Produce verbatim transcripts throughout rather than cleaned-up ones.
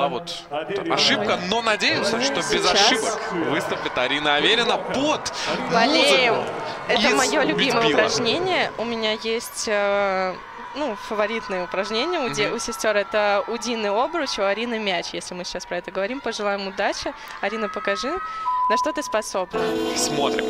да, вот ошибка, но надеемся, что без Сейчас. ошибок выступит Арина Аверина под Болеем. музыку. Это из мое любимое Битбила. упражнение. У меня есть э, ну, фаворитные упражнения у, де, Мгм. у сестер. Это у Дины обруч, у Арины мяч. Если мы сейчас про это говорим, пожелаем удачи. Арина, покажи, на что ты способна. Смотрим.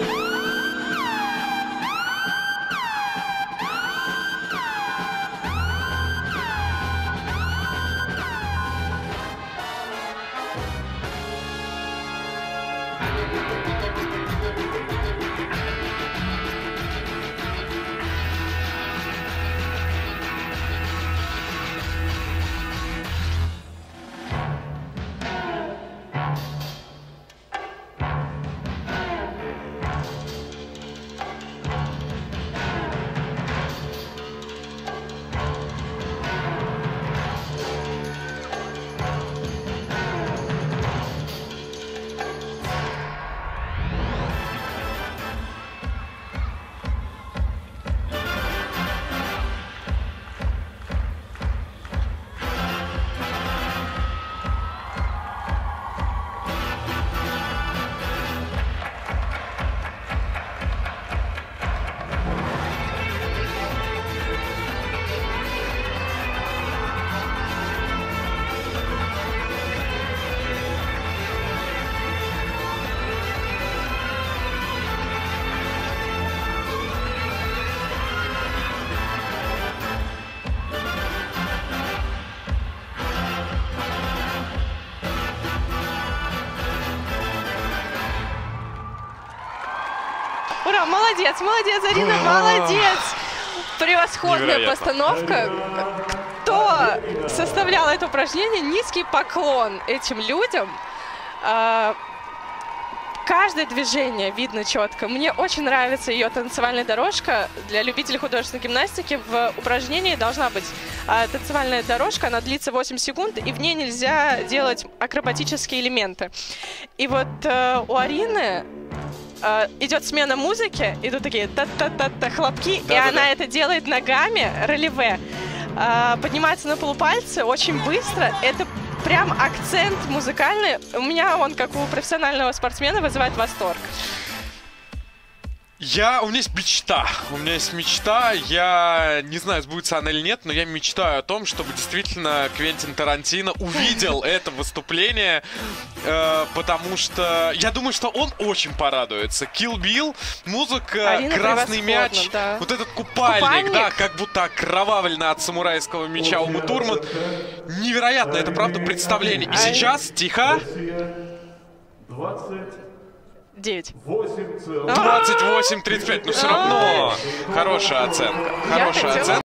Ура, молодец, молодец, Арина, молодец! Превосходная Невероятно. постановка. Кто составлял это упражнение, низкий поклон этим людям. А, Каждое движение видно четко. Мне очень нравится ее танцевальная дорожка. Для любителей художественной гимнастики в упражнении должна быть а, танцевальная дорожка. Она длится восемь секунд, и в ней нельзя делать акробатические элементы. И вот э, у Арины э, идет смена музыки, идут такие та-та-та-та хлопки, Да, и да, она да. это делает ногами, релеве. Э, поднимается на полупальцы очень быстро. Это прям акцент музыкальный. У меня он, как у профессионального спортсмена, вызывает восторг. Я, у меня есть мечта, у меня есть мечта, я не знаю, сбудется она или нет, но я мечтаю о том, чтобы действительно Квентин Тарантино увидел это выступление, э, потому что я думаю, что он очень порадуется. Kill Bill, музыка, Арина красный мяч, превосходна, да. вот этот купальник, Купальник. да, как будто окровавлено от самурайского меча Умы Турман. Невероятно, это правда представление. И А- сейчас, тихо, Девять. двадцать восемь тридцать пять, но все равно хорошая оценка, Я хорошая хотела- оценка.